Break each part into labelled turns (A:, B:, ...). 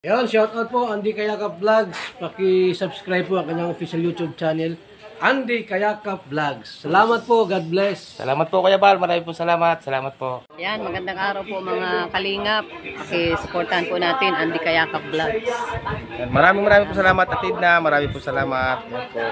A: Yan, shoutout po Andy Kayakap Vlogs. Paki-subscribe po ang kanyang official YouTube channel, Andy Kayakap Vlogs. Salamat po, God bless.
B: Salamat po Kuya Bal, maraming po salamat. Salamat po.
C: Yan, magandang araw po mga kalingap. Paki-supportahan po natin Andy Kayakap Vlogs.
B: Maraming po salamat Atid na, maraming po salamat. Yan po.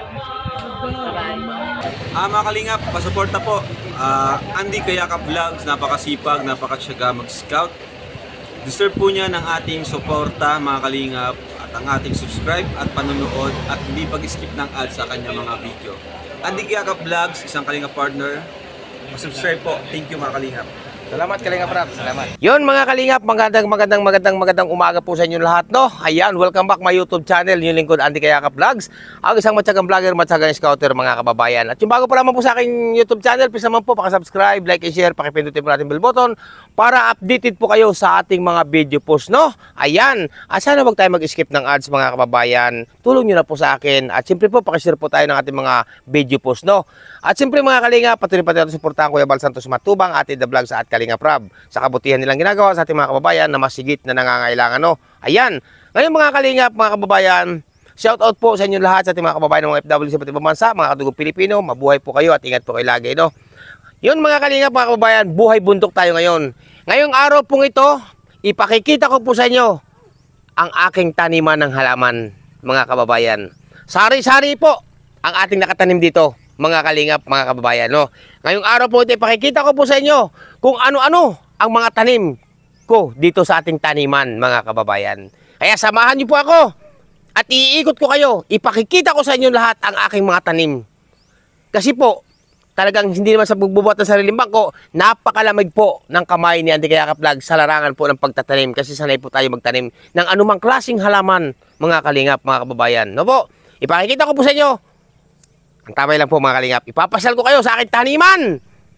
C: Bye-bye.
D: Mga kalingap, pasuporta po. Andy Kayakap Vlogs, napakasipag, napakasyaga mag-scout. Deserve po niya ng ating suporta mga kalingap at ang ating subscribe at panonood at hindi pag-skip ng ads sa kanya mga video. Andy Kayakap Vlogs, isang kalingap partner. Subscribe po. Thank you mga kalingap.
B: Salamat Kalingap Rap, salamat. Yun mga Kalingap, magandang umaga po sa inyo lahat, no? Ayan, welcome back my YouTube channel, yung lingkod Andy Kayakap Vlogs. Ang isang matyagang vlogger, matyagang scouter mga kababayan. At yung bago pa naman po sa aking YouTube channel, please naman po paki-subscribe, like and share, paki-pindutin po natin bell button para updated po kayo sa ating mga video post, no? Ayan, sana wag tayo mag-skip ng ads mga kababayan. Tulong nyo na po sa akin. At siyempre po, paki-share po tayo ng ating mga video post, no? At siyempre mga Kalingap, patuloy pa tayo suportahan Kuya Bal Santos Matubang, Atid the Vlogs at Kalingap Rab sa kabutihan nilang ginagawa sa ating mga kababayan na masigit na nangangailangan, no? Ayan, ngayon mga Kalingap, mga kababayan, shoutout po sa inyo lahat sa ating mga kababayan ng mga FW sa iba't ibang bansa, mga kadugong Pilipino, mabuhay po kayo at ingat po kayo lagi, no? Yun mga Kalingap, mga kababayan, buhay bundok tayo ngayon. Ngayong araw pong ito, ipakikita ko po sa inyo ang aking taniman ng halaman, mga kababayan. Sari-sari po ang ating nakatanim dito, mga Kalingap, mga kababayan, no? Ngayong araw po ito, ipakikita ko po sa inyo kung ano-ano ang mga tanim ko dito sa ating taniman, mga kababayan. Kaya samahan niyo po ako at iikot ko kayo, ipakikita ko sa inyo lahat ang aking mga tanim. Kasi po, talagang hindi naman sa pagbubuhat ng sariling bangko, napakalamig po ng kamay ni Andy Kayakap Vlogs sa larangan po ng pagtatanim. Kasi sanay po tayo magtanim ng anumang klaseng halaman, mga Kalingap, mga kababayan. No po, ipakikita ko po sa inyo. Ang tamay lang po mga Kalingap, ipapasal ko kayo sa aking taniman.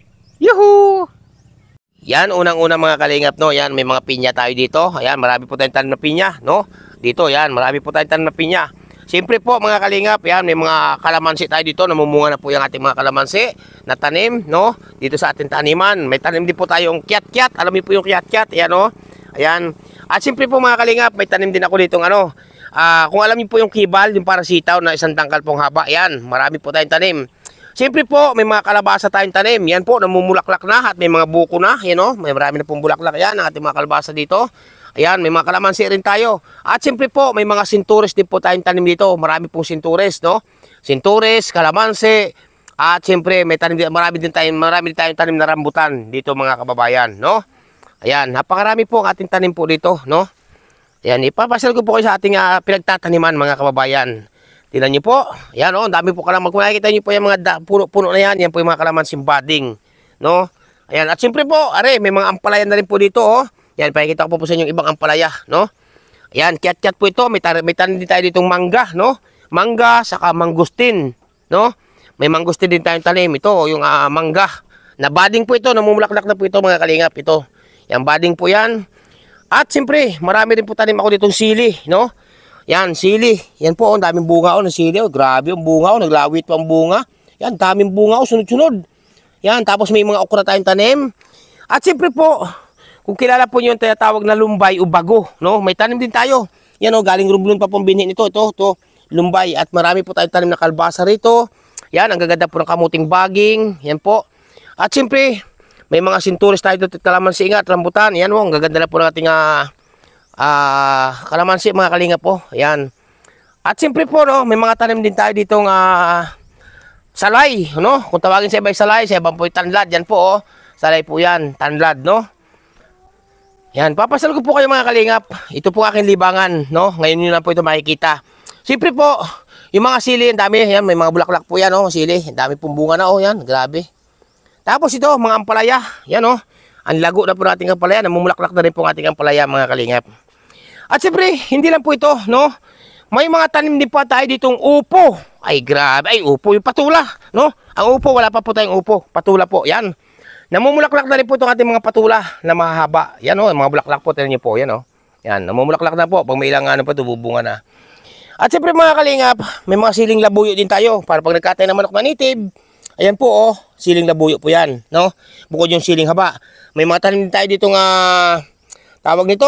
B: Yuhu! Yan, unang-unang mga Kalingap, no? Yan, may mga pinya tayo dito. Ayan, marami po tayong tanim na pinya, no? Dito, yan, marami po tayong tanim na pinya. Siyempre po mga Kalingap, yan, may mga kalamansi tayo dito. Namumunga na po yung ating mga kalamansi na tanim, no? Dito sa ating taniman. May tanim din po tayong kiat-kiat. Alam niyo po yung kiat-kiat, ayan, no? Ayan. At siyempre po mga Kalingap, may tanim din ako ditong ano. Kung alam niyo po yung kibal, yung parasitaw na isang tangkal pong haba, yan, marami po tayong tanim. Siyempre po, may mga kalabasa tayong tanim. Yan po, namumulaklak na at may mga buko na. Yan o, may marami na pong bulaklak. Yan, ang ating mga kalabasa dito. Ayan, may mga kalamansi rin tayo. At siyempre po, may mga sintures din po tayong tanim dito. Marami pong sintures, no? Sintures, kalamansi. At siyempre, marami din tayong tanim na rambutan dito mga kababayan, no? Ayan, napakarami po ang ating tanim po dito, no? Ayan, ipapasal ko po kayo sa ating pinagtataniman mga kababayan. Tingnan niyo po. Yan oh, dami po kalaman. Kung nakikita niyo po yung mga puno na yan, yan po yung mga kalamansi budding, no? Ayan, at siyempre po, may mga ampalaya na rin po dito, oh. Yan, pakikita ko po sa inyo yung ibang ampalaya, no? Ayan, kiat-kiat po ito. May tanim din tayo ditong mangga, no? Mangga, saka mangustin, no? May mangustin din tayong tanim. Ito, yung mangga. Na budding po ito, namumulaklak na po ito mga Kalingap, ito. Yan, budding po yan. At siyempre, marami rin po tanim ako ditong sili, no? Yan, sili. Yan po, ang daming bunga ng sili. Grabe ang bunga, naglawit pa ang bunga. Yan, daming bunga, sunod-sunod. Yan, tapos may mga okra tayong tanim. At siyempre po, kung kilala po nyo yung tinatawag na lumbay o bago, no? May tanim din tayo. Yan o, galing Romblon pa pong binhin ito. Ito, lumbay. At marami po tayong tanim na kalbasa rito. Yan, ang gaganda po ng kamuting baging. Yan po. At siyempre, may mga sinturis tayo dito, kalamansi at rambutan. Yan o, ang gaganda na po ng ating kalamansi mga Kalingap po. Ayan. At siyempre po, no, may mga tanim din tayo ditong salay, no? Kung tawagin sa iba salay, sa ibang po yung tanlad. Yan po, oh. Salay po yan, tanlad, no? Yan, papasal ko po kayo mga Kalingap. Ito po aking libangan, no? Ngayon nyo na po ito makikita. Siyempre po, yung mga sili, ang dami. Yan, may mga bulaklak po yan, oh, sili. Ang dami pong bunga na, oh, yan. Grabe. Tapos ito, mga ampalaya. Yan, oh. Ang lago na po nating ampalaya. Namumulaklak na rin po ang ating ampalaya mga Kalingap. At siyempre, hindi lang po ito, no? May mga tanim din po tayo ditong upo. Ay, grabe. Ay, upo. Yung patula, no? Ang upo, wala pa po tayong upo. Patula po, yan. Namumulaklak na rin po itong ating mga patula na mahaba. Yan, oh. Mga bulaklak po. Tignan niyo po, yan, oh. Yan, namumulaklak na po. Pag may ilang ano pa ito, bubunga na. At siyempre, mga Kalingap, may mga siling labuyo din tayo. Para pag nagkatay ng manok na native, ayan po, oh. Siling labuyo po yan, no? Bukod yung siling haba. May mga tanim din tayo ditong tawag nito,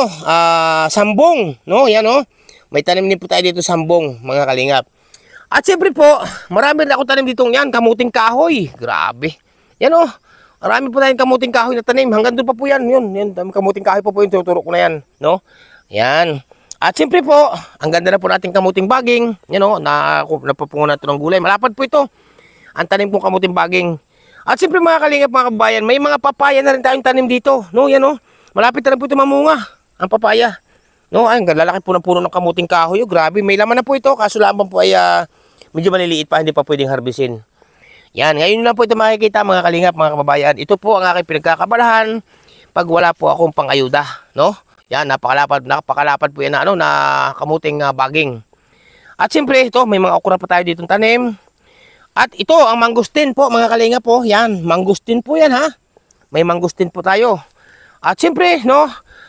B: sambong, no? Yan, oh. May tanim din po tayo dito sambong, mga kalingap. At siyempre po, marami rin ako tanim dito yan, kamuting kahoy. Grabe. Yan, oh. Marami po tayong kamuting kahoy na tanim. Hanggang doon pa po yan. Yun, kamuting kahoy pa po yung tuturo ko na yan, no? Yan. At siyempre po, ang ganda na po nating kamuting baging. Yan, oh, napapungan natin ng gulay. Malapad po ito. Ang tanim kong kamuting baging. At siyempre mga kalingap, mga kabayan, may mga papaya na rin tayong tanim dito, no? Yan, oh. Malapit na rin po ito mamunga, ang papaya. No, ay, lalaki po ng puno ng kamuting kahoy. Oh, grabe, may laman na po ito. Kaso lamang po ay medyo maliliit pa, hindi pa pwedeng harbisin. Yan, ngayon na po ito makikita mga kalingap, mga kababayan. Ito po ang aking pinagkakabalahan pag wala po akong pang-ayuda, no? Yan, napakalapad po yan na, na kamuting baging. At siyempre ito, may mga okra pa tayo ditong tanim. At ito, ang mangustin po mga kalingap po. Yan, mangustin po yan ha. May mangustin po tayo. At siyempre, no,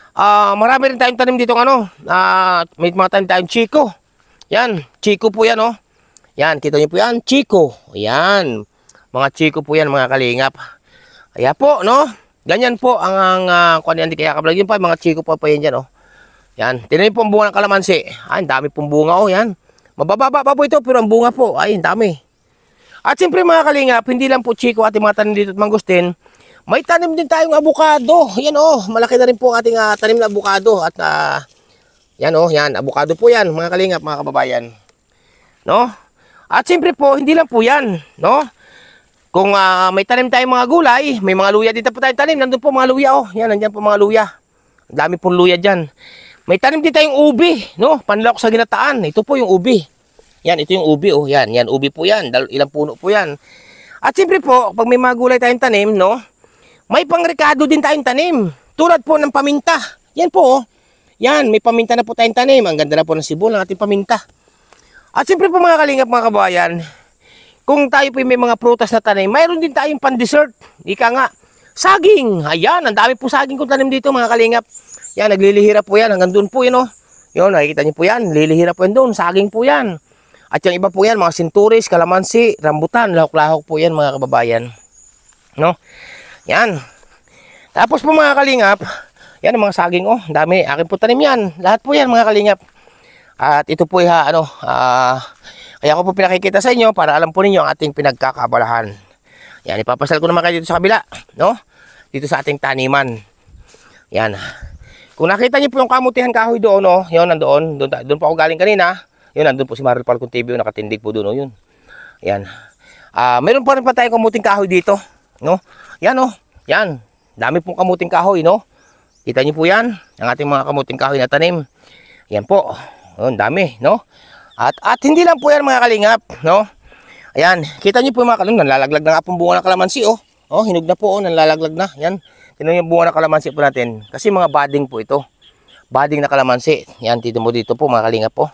B: marami rin tayong tanim dito may mga tanim tayong chiko. Yan, chiko po yan, oh. Yan, kita niyo po yan, chiko. Yan, mga chiko po yan, mga kalingap. Kaya po, no, ganyan po ang kung hindi kaya kablag. Yun pa, mga chiko po yan dyan, oh. Yan, tinan niyo po ang bunga ng kalamansi. Ay, ang dami pong bunga, oh, yan. Mabababa pa po ito, pero ang bunga po, ay, ang dami. At siyempre, mga kalingap, hindi lang po chiko at mga tanim dito at mangustin. May tanim din tayong abukado. Yan, oh, malaki na rin po ang ating tanim na abukado. At yan, oh, yan, abukado po yan, mga kalingap, mga kababayan. No? At siyempre po, hindi lang po yan, no? Kung may tanim tayong mga gulay, may mga luya dito po tayong tanim. Nandun po mga luya, oh. Yan, nandyan po mga luya. Ang dami pong luya dyan. May tanim din tayong ubi, no? Panlawak sa ginataan. Ito po yung ubi. Yan, ito yung ubi, oh. Yan, yan, ubi po yan. Ilang puno po yan. At siyempre po, pag may mga gulay tayong tanim, no? May pangrekado din tayong tanim. Tulad po ng paminta. Yan po, oh. Yan, may paminta na po tayong tanim. Ang ganda na po ng sibol ng ating paminta. At siyempre po mga kalingap, mga kabayan, kung tayo po may mga prutas na tanim, mayroon din tayong pan-dessert. Ika nga, saging. Ayan, ang dami po saging kong tanim dito, mga kalingap. Yan, naglilihira po yan. Hanggang doon po yun, oh. Yun, nakikita niyo po yan. Lilihira po yan doon. Saging po yan. At yung iba po yan, mga sinturis, kalamansi, rambutan, lahok-lahok po yan, mga kababayan. No? Yan. Tapos po mga kalingap, yan ang mga saging, oh, dami. Akin po tanim yan. Lahat po yan, mga kalingap. At ito po kaya ko po pinakikita sa inyo para alam po ninyo ang ating pinagkakabalahan. Yan, ipapasal ko naman kayo dito sa kabila, no? Dito sa ating taniman. Yan. Kung nakita niyo po yung kamutihan kahoy doon, no? Yun, nandoon. Doon po ako galing kanina. Yun, nandun po si Maril Falcon TV, nakatindig po doon, oh, yun. Yan. Meron pa rin pa tayong kamuting kahoy dito, no? Yan, oh. Yan. Dami pong kamuting kahoy, no? Kita niyo po yan, ang ating mga kamuting kahoy na tanim. Yan po. Yun, dami, no? At hindi lang po yan, mga kalingap, no? Ayan, kita niyo po yung mga kalingap, nalalaglag na nga pong bunga ng kalamansi, oh. Oh, hinog na po, oh, nalalaglag na. Yan. Tingnan yung bunga ng kalamansi po natin. Kasi mga budding po ito. Budding na kalamansi. Yan, dito po, mga kalingap po.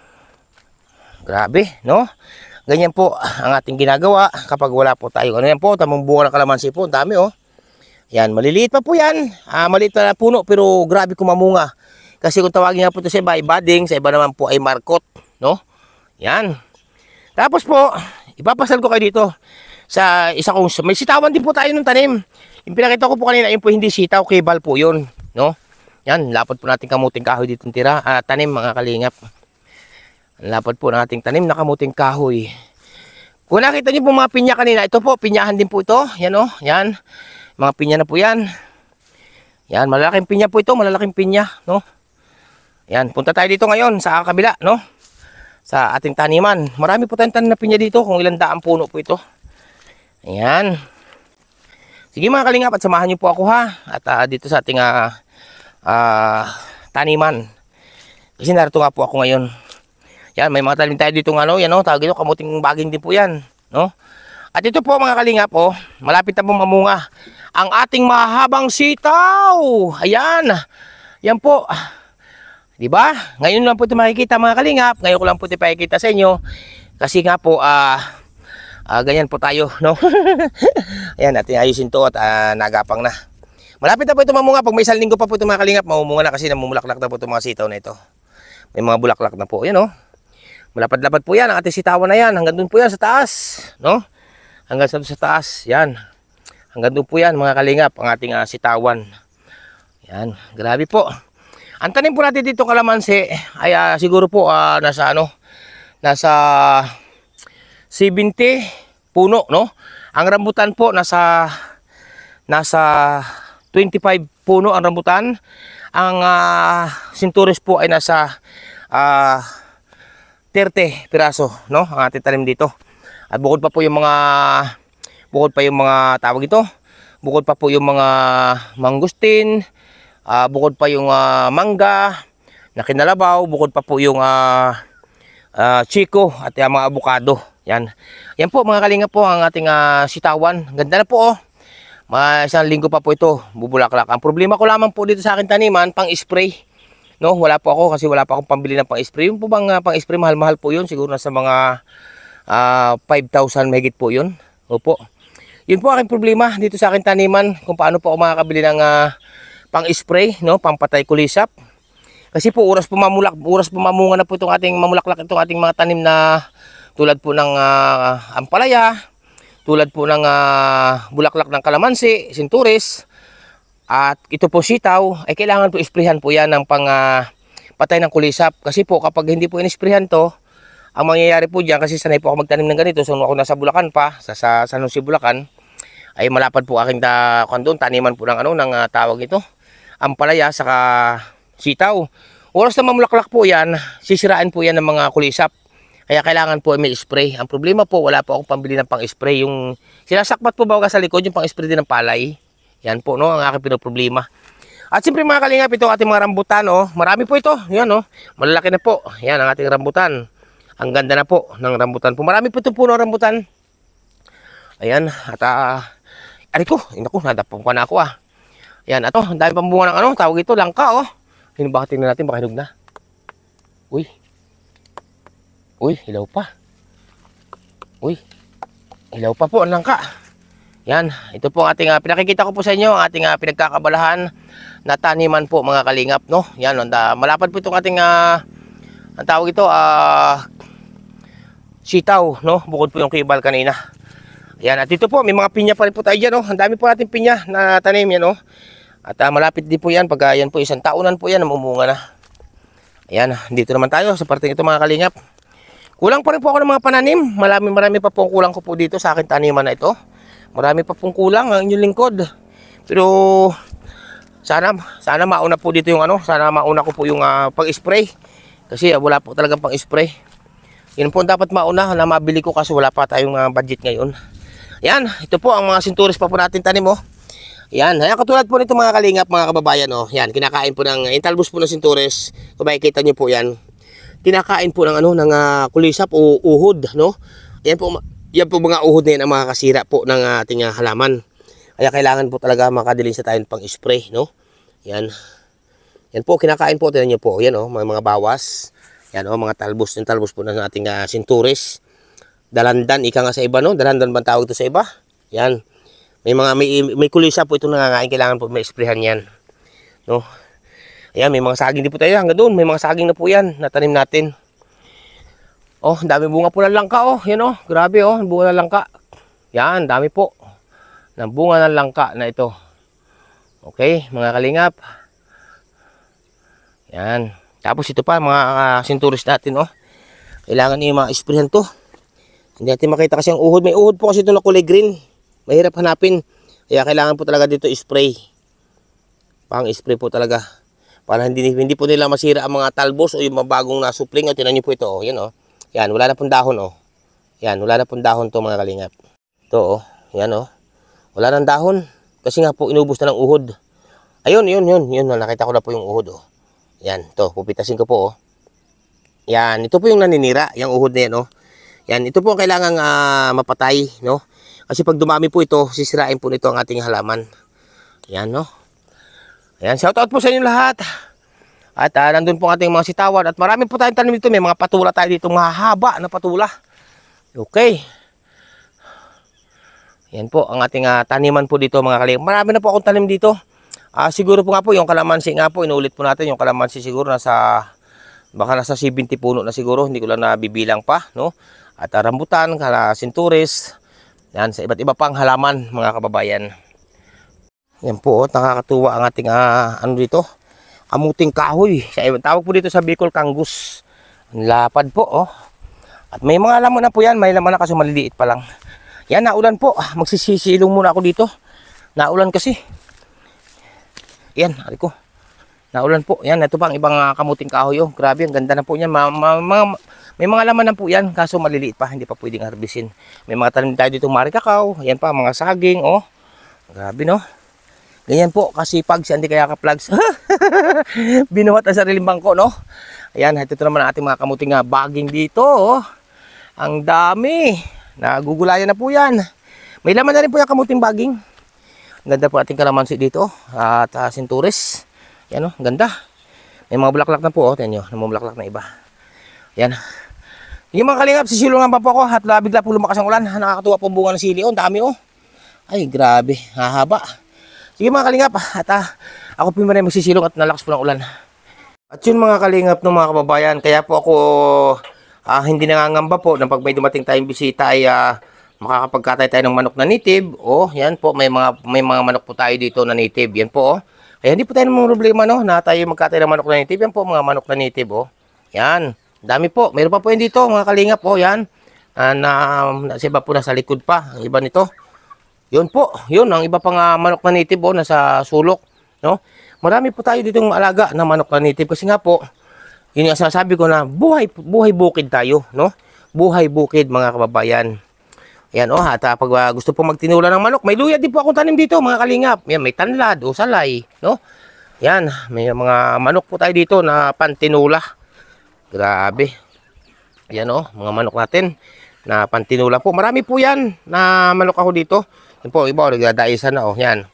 B: Grabe, no? Ganyan po ang ating ginagawa kapag wala po tayo. Ano yan po, tamang bunga ng kalamansi po, ang dami, oh. Yan, maliliit pa po yan. Maliit na puno, pero grabe kumamunga. Kasi kung tawagin nga po ito sa iba, ay budding, sa iba naman po ay markot, no? Yan. Tapos po, ipapasal ko kayo dito sa isa kong, may sitawan din po tayo ng tanim. Yung pinakita ko po kanina, yun po hindi sitaw, kebal po yun, no? Yan, lapad po natin kamuting kahoy dito tanim, mga kalingap. Lapad po nating tanim na kamuting kahoy. Kung nakita niyo po mga pinya kanina, ito po, pinyahan din po ito. Yan, oh, yan. Mga pinya na po yan. Yan, malalaking pinya po ito, malalaking pinya, no? Yan, punta tayo dito ngayon sa kabila, no? Sa ating taniman. Marami po tayong tanim na pinya dito, kung ilang daang puno po ito. Ayan. Sige mga kalingap, at samahan niyo po ako, ha. At dito sa ating taniman. Kasi narito nga po ako ngayon. Yan, may mga tanim tayo dito yan, no? Tawag ito, kamuting baging din po yan, no? At ito po mga kalingap, oh, malapit na po mamunga ang ating mahabang sitaw. Ayan. Yan po. Di ba? Ngayon lang po ito makikita, mga kalingap. Ngayon ko lang po ito makikita sa inyo. Kasi nga po, ganyan po tayo, no? Ayan, natin ayusin to at nagapang na. Malapit na po ito mamunga. Pag may isang linggo pa po ito, mga kalingap, mamumunga na kasi namumulaklak na po ito mga sitaw na ito. May mga bulaklak na po. Ayan, oh. Malapad-lapad po yan. Ang ating sitawan na yan. Hanggang dun po yan sa taas, no? Hanggang sa taas. Yan. Hanggang doon po yan, mga kalingap, ang ating sitawan. Yan, grabe po. Ang tanim po natin dito kalamansi ay siguro po nasa nasa 70 puno, no? Ang rambutan po nasa 25 puno ang rambutan. Ang sinturis po ay nasa 30 piraso, no? Ang ating tanim dito. At bukod pa yung mga tawag ito. Bukod pa po yung mga mangustin, bukod pa yung mangga na kinalabaw, bukod pa po yung chiko at yung mga abukado. Yan. Yan po mga kalinga po ang ating sitawan. Ganda na po oh. Isang linggo pa po ito, bubulaklak. Ang problema ko lamang po dito sa akin taniman, pang-spray. No, wala po ako kasi wala pa akong pambili ng pang-spray. Yung po bang pang-spray mahal-mahal po 'yun, siguro nasa mga 5,000 mahigit po 'yun. Opo. Yun po aking problema dito sa akin taniman, kung paano po ako makakabili ng pang-spray, no, pampatay kulisap. Kasi po oras pumamunga na po itong ating mamulaklak itong ating mga tanim na tulad po ng ampalaya, tulad po ng bulaklak ng kalamansi, sinturis, at ito po sitaw, ay kailangan po isprayhan po yan ng patay ng kulisap. Kasi po kapag hindi po inisprayhan to, ang mangyayari po dyan, kasi sanay po ako magtanim ng ganito, so ako nasa Bulacan pa, sa San Jose, Bulacan, ay malapad po aking doon, taniman po ng tawag ito, ampalaya, saka sitaw. Oras na mamulaklak po yan, sisirain po yan ng mga kulisap. Kaya kailangan po may spray. Ang problema po, wala po akong pambili ng pang-spray. Yung sinasakpat po ba sa likod, yung pang-spray din ng palay. Yan po, no, ang aking pinoproblema. At siyempre mga kalingap, ito ating mga rambutan, oh. Marami po ito. Yan, oh. Malalaki na po. Yan ang ating rambutan. Ang ganda na po ng rambutan po. Marami po ito puno rambutan. Ayan, at naku, nadapong ka na ako Ayan, ato, ang dami pang bunga ng tawag ito, langka, oh. Yun, baka tingnan natin, baka hinog na. Uy, hilaw pa. Uy, hilaw pa po ang langka. Yan, ito po ang ating pinakikita ko po sa inyo, ang ating pinagkakabalahan na taniman po mga kalingap, no? Yan, malapad po itong ating ang tawag ito, sitaw, no? Bukod po yung kibal kanina. Yan, at dito po, may mga pinya pa rin po tayo dyan, no? Ang dami po natin pinya na tanim yan, no? At malapit din po yan, pag yan po, isang taunan po yan, namumunga na. Ayan, dito naman tayo sa parting ito mga kalingap. Kulang pa rin po ako ng mga pananim. Marami pa po ang kulang ko po dito sa akin taniman na ito. Marami pa pong kulang ang inyong lingkod. Pero sana mauna po dito yung sana mauna ko po yung pag-spray. Kasi wala po talagang pang-spray. Yun po dapat mauna na mabili ko kasi wala pa tayong budget ngayon. Yan, ito po ang mga sinturis pa po natin tanim, oh. Yan, ayan, katulad po nito mga kalingap, mga kababayan, oh. Yan, kinakain po ng talbos po ng sinturis. Kung makikita nyo po yan, kinakain po ng ng kulisap o uhod, no? Yan po mga uhod na yan ang mga kasira po ng ating halaman. Kaya kailangan po talaga makadilin sa tayo pang spray, no? Yan. Yan po, kinakain po, tingnan nyo po. Yan, oh, mga bawas. Yan, oh, mga talbos. Yung talbos po ng ating sinturis. Dalandan, ika nga sa iba, no? Dalandan ba tawag ito sa iba? Yan. May kulisa po itong nangangain. Kailangan po may sprayhan yan, no? Ayan, may mga saging din po tayo. Hanggang doon, may mga saging na po yan. Natanim natin. Oh, dami bunga po ng langka, oh. Yan, oh. Grabe, oh. Bunga ng langka. Yan, dami po. Ng bunga ng langka na ito. Okay, mga kalingap. Yan. Tapos ito pa, mga sinturis natin, oh. Kailangan niyo ma-sprayhan to. Hindi natin makita kasi ang uhod. May uhod po kasi ito na kulay green. Mahirap hanapin. Kaya kailangan po talaga dito spray. Pang-spray po talaga. Para hindi po nila masira ang mga talbos o yung mga bagong nasupling. O, tinan nyo po ito, oh. Yan, oh. Yan, wala na pong dahon, oh. Yan, wala na pong dahon to mga kalingap. Ito, oh. Yan, oh. Wala nang dahon. Kasi nga po, inubos na ng uhod. Ayun, yun. Nakita ko na po yung uhod, oh. Yan, to, pupitasin ko po, oh. Yan, ito po yung naninira, yung uhod na yan, oh. Yan, ito po ang kailangang mapatay, no? Kasi pag dumami po ito, sisirain po nito ang ating halaman. Yan, no? Ayan, shoutout po sa inyo lahat. At nandun po ang ating mga sitawan. At marami po tayong tanim dito. May mga patula tayo dito, mahaba na patula. Okay. Yan po ang ating taniman po dito mga kalingap. Marami na po akong tanim dito. Siguro po nga po yung kalamansi nga po. Inulit po natin yung kalamansi siguro baka nasa 70 puno na siguro. Hindi ko lang nabibilang pa, no? At rambutan, sinturis. Yan, sa iba't iba pang halaman mga kababayan. Yan po, nakakatuwa ang ating ano dito, kamuting kahoy. Tawag po dito sa Bicol, Kangus. Ang lapad po, oh. At may mga laman na po yan, may laman na kaso maliliit pa lang. Yan, naulan po. Magsisisilong muna ako dito. Naulan kasi. Yan, ari ko. Naulan po. Yan, ito pa ang ibang kamuting kahoy, oh. Grabe, ang ganda na po yan. May mga laman na po yan, kaso maliliit pa, hindi pa pwedeng harbisin. May mga tanim tayo dito, marikakaw. Yan pa, mga saging, oh. Grabe, no? Ganyan po, kasipag si Andy Kayakap Vlogs. Binuhat ang sariling bangko, no? Ayan, ito naman ang ating mga kamuting baging dito, oh. Ang dami. Nagugulayan na po yan. May laman na rin po yung kamuting baging. Ang ganda po ating kalamansi dito. At sinturis. Yan, oh, ganda. May mga bulaklak na po, oh. Tignan nyo, namumulaklak na iba. Yan. Yung mga kalingap, sisilungan pa po ako. At bigla po lumakas ang ulan. Nakakatuwa po bunga ng sili, oh. Ang dami, oh. Ay, grabe. Hahaba. Sige mga kalingap, at ako po yung magsisilong at nalakas po ng ulan. At yun mga kalingap ng mga kababayan, kaya po ako hindi nangangamba po na pag may dumating tayong bisita ay makakapagkatay tayo ng manok na native. O, yan po, may mga manok po tayo dito na native. Yan po, oh. Kaya hindi po tayo namang problema, no, na tayo magkatay ng manok na native. Yan po, mga manok na native, oh. Yan, dami po. Mayroon pa po yan dito, mga kalingap, oh, yan. Sa iba po nasa likod pa, ang iba nito. Yun po, yun ang iba pang manok na native, oh, nasa sulok, no? Marami po tayo ditong alaga na manok na native kasi nga po, yun yung sinasabi ko na buhay bukid tayo, no? Buhay bukid mga kababayan. Yan, oh, at pag gusto po magtinula ng manok, may luya din po akong tanim dito, mga kalingap. Yan, may tanlad o salay, no? Yan, may mga manok po tayo dito na pantinula. Grabe. Yan, oh, mga manok natin na pantinula po. Marami po yan na manok ako dito. Yan po, iba, nagdadaisan na, oh, yan.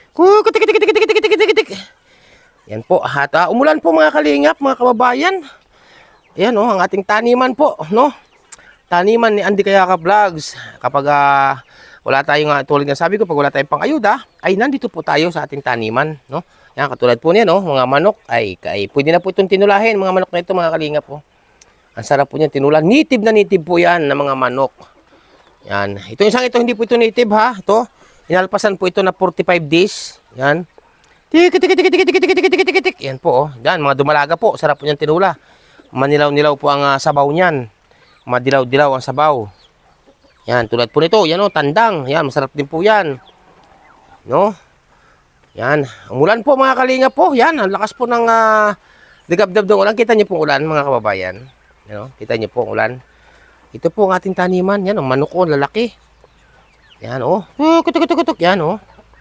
B: Yan po, at umulan po mga kalingap, mga kababayan. Yan, oh, ang ating taniman po, no? Taniman ni Andy Kayakap Vlogs. Kapag wala tayong, tulad na sabi ko, pag wala tayong pang-ayuda, ay nandito po tayo sa ating taniman, no? Yan, katulad po niyan, no? Mga manok, ay pwede na po itong tinulahin, mga manok na ito, mga kalingap po. Ang sarap po niyan, tinula. Native na native po yan na mga manok. Yan. Ito isang ito, hindi po ito native, ha. Ito, inalpasan po ito na 45 days. Yan. Tik. Yan po, oh. Yan, mga dumalaga po. Sarap po niyan tinula. Manilaw-nilaw po ang sabaw niyan. Madilaw-dilaw ang sabaw. Yan, tulad po nito. Yan, oh, tandang. Yan, masarap din po yan. No? Yan. Umulan po, mga kalinga po. Yan, ang lakas po ng digabdab ng ulan. Kita niyo po ulan, mga kababayan. Yan, oh. Kita niyo po ulan. Ito po ang ating taniman. Yan, ang manok ko, lalaki. Yan, oh. Kutuk. Yan, oh.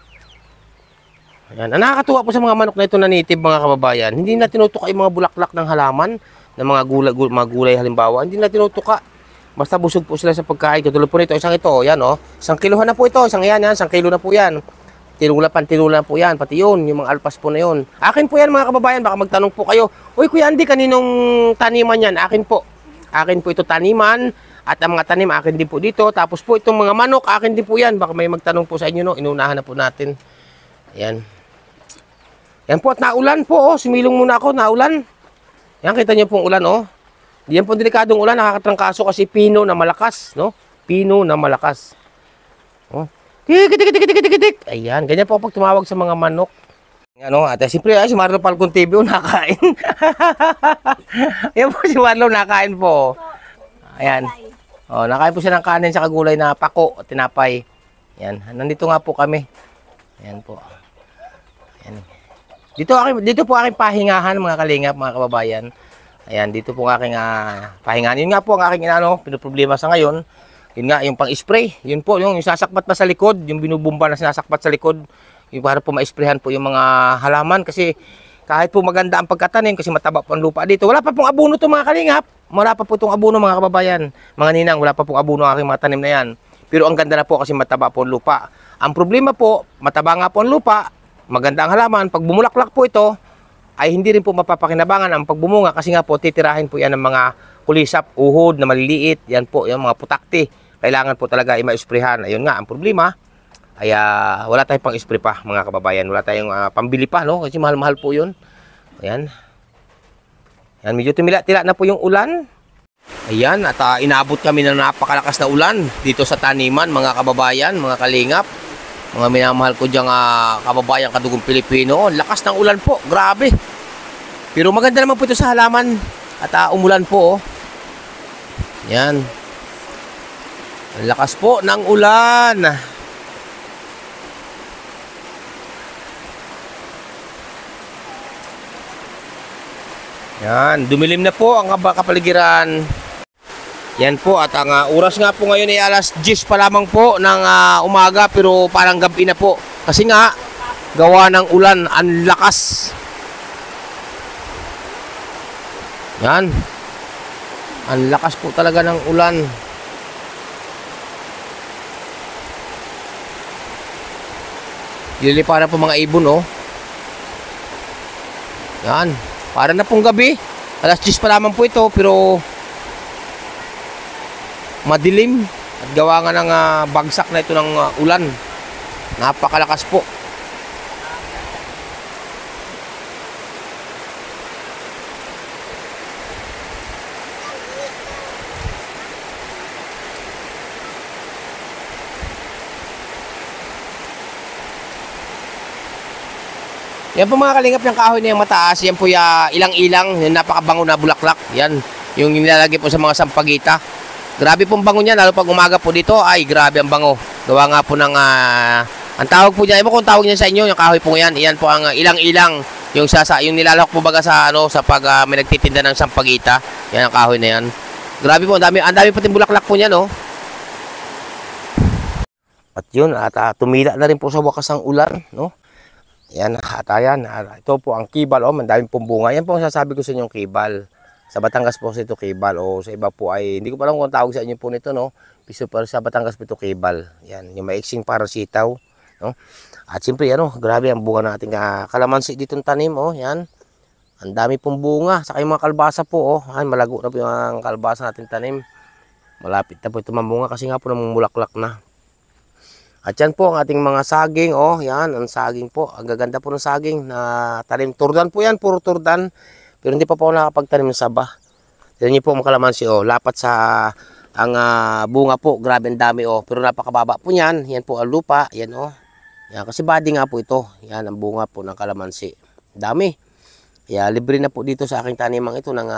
B: Yan. Nakakatuwa po sa mga manok na ito na native, mga kababayan. Hindi na tinutuka yung mga bulaklak ng halaman, ng mga gulay halimbawa. Hindi na tinutuka. Basta busog po sila sa pagkain. Katulad po nito, isang ito. Yan, oh. 1 kilohan na po ito. Isang yan, 1 kilo na po yan. Tinula na po yan. Pati yun, yung mga alpas po na yun. Akin po yan, mga kababayan. Baka magtanong po kayo, uy, Kuya Andy, kaninong taniman yan? Akin po. Akin po ito taniman, at ang mga tanim akin din po dito. Tapos po itong mga manok, akin din po yan. Baka may magtanong po sa inyo, no? Inunahan na po natin. Ayan. Yan po, at naulan po, oh. Sumilong muna ako, naulan. Yan, kita niyo pong ulan, oh. Diyan po delikadong ulan, nakakatrangkaso kasi pino na malakas, no? Pino na malakas. Oh. Tik. Ayan, ganyan po pag tumawag sa mga manok. Ano, ate, siyempre, si Marlo Falcon TV, nakain. Yan po si Marlo, nakain po. Ayan. Oh, nakain po siya ng kanin sa kagulay na pako at tinapay. Yan, nandito nga po kami. Ayan po. Ayan. Dito po aking pahingahan, mga kalingap, mga kababayan. Ayan, dito po aking pahingahan. Yun nga po ang aking pinoproblema sa ngayon. Yun nga, yung pang-spray. Yun po, yung sasakpat pa sa likod, yung binubumba na sinasakpat sa likod. Yung para po ma-sprayhan po yung mga halaman. Kasi kahit po maganda ang pagkatanim, kasi mataba po ang lupa dito. Wala pa pong abono to, mga kalingap. Wala pa po itong abono, mga kababayan. Mga ninang, wala pa pong abono ang aking mga tanim na yan. Pero ang ganda na po kasi mataba po ang lupa. Ang problema po, mataba nga po ang lupa, maganda ang halaman. Pag bumulaklak po ito, ay hindi rin po mapapakinabangan ang pagbumunga kasi nga po titirahin po yan ng mga kulisap, uhod na maliliit. Yan po, yung mga putakti. Kailangan po talaga i-ma-sprayhan. Ayun nga, ang problema, ay wala tayong pang-spray pa, mga kababayan. Wala tayong pambili pa, no? Kasi mahal-mahal po yun. Ayan. Ayan, medyo tumila-tila na po yung ulan. Ayan, at inaabot kami ng napakalakas na ulan dito sa taniman, mga kababayan, mga kalingap. Mga minamahal ko diyang kababayan kadugong Pilipino. Lakas ng ulan po, grabe. Pero maganda naman po ito sa halaman. At umulan po. Yan. Ang lakas po ng ulan. Yan, dumilim na po ang kapaligiran. Yan po, at ang oras nga po ngayon ay alas 10 pa lamang po ng umaga, pero parang gabi na po. Kasi nga, gawa ng ulan, ang lakas. Yan. Ang lakas po talaga ng ulan. Liliparan po mga ibon, oh. Yan. Para na pong gabi. Alas 10 pa lamang po ito, pero madilim. At gawa nga ng bagsak na ito ng ulan. Napakalakas po. Yan po mga kalingap, yung kahoy na yung mataas, yan po ilang-ilang, yung napakabango na bulaklak. Yan, yung nilalagay po sa mga sampagita. Grabe pong bango niya, lalo pag umaga po dito, ay grabe ang bango. Gawa nga po ng, ang tawag po niya, iba kung tawag niya sa inyo, yung kahoy po yan, yan po ang ilang-ilang, yung nilalahok po baga sa, sa pag may nagtitinda ng sampagita. Yan ang kahoy na yan. Grabe po, ang dami pati bulaklak po niya, no? At yun, tumila na rin po sa wakas ang ulan, no? Yan, ayan. Ito po ang kibal, oh, mandaming pong bunga. Yan po ang sasabi ko sa inyong kibal. Sa Batangas po ito kibal, o sa iba po ay, hindi ko pa alam kung tawag sa inyo po nito, no? Pero sa Batangas po ito kibal. Yan, yung maiksing para sitaw, no? At siyempre, grabe ang bunga nating kalamansi dito tanim, oh, yan. Ang dami pong bunga, saka yung mga kalbasa po, oh. Ay, malago na po yung kalbasa natin tanim. Malapit na po ito mamunga kasi nga po namumulaklak na. At yan po ang ating mga saging, oh, yan, ang saging po. Ang gaganda po ng saging na tanim. Turdan po yan, puro turdan. Pero hindi pa po nakapagtanim ng saba. Tignan niyo po mga kalamansi, oh, lapat sa ang bunga po. Grabe ang dami, oh. Pero napakababa po niyan. Yan po ang lupa, yan, oh. Yan, kasi body nga po ito. Yan ang bunga po ng kalamansi. Dami. Kaya libre na po dito sa aking tanimang ito ng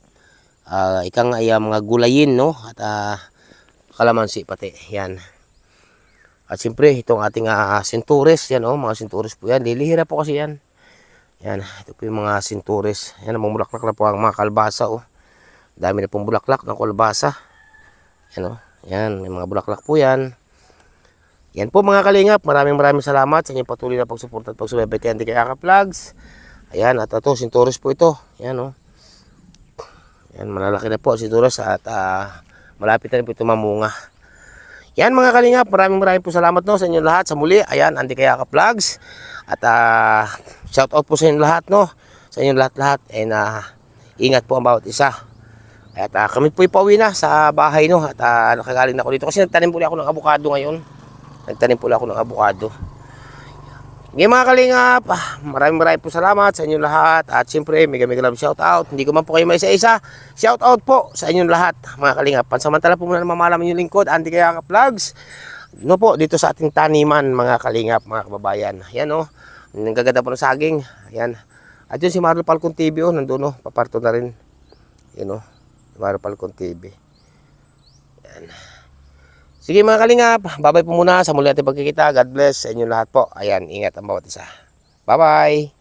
B: mga gulayin, no? At kalamansi pati, yan. At siyempre, itong ating sintures, yan, oh, mga sintures po yan. Lilihira po kasi yan. Yan, ito po yung mga sintures. Yan, bulaklak na po ang mga kalbasa, oh. Dami na pong bulaklak ng kalbasa. Yan, oh. Yan, may mga bulaklak po yan. Yan po mga kalingap. Maraming salamat sa inyong patuloy na pagsuporta at pagsubaybay kay Andy Kayakap Vlogs. Ayan, at ito, sintures po ito. Yan, oh. Yan, malalaki na po sintures at malapit na rin po ito mamunga. Yan mga kalingap, maraming po salamat, no, sa inyo lahat. Sa muli, ayan, Andy Kayakap Vlogs. At shout out po sa inyo lahat, no, sa inyo lahat. And ingat po ang bawat isa. At kami po ipauwi na sa bahay, no. At nakagaling na ako dito kasi nagtanim po ako ng avocado ngayon. Nagtanim po ako ng avocado. Ngayon mga kalingap, maraming po salamat sa inyo lahat. At siyempre, mega love shout out. Hindi ko man po kayo may isa-isa. Shout out po sa inyo lahat mga kalingap. Pansamantala po muna namamalaman yung lingkod, Andy Kayakap Vlogs. No po, dito sa ating taniman mga kalingap, mga kababayan. Yan, oh, nagaganda po ng saging. Yan. At yun si Marlo Falcon TV, oh, nandun, oh, paparto na rin. Yan, oh, Marlo Falcon TV. Yan. Sige mga kalingap, babay po muna sa muli natin pagkikita. God bless sa inyo lahat po. Ayan, ingat ang bawat isa. Bye-bye!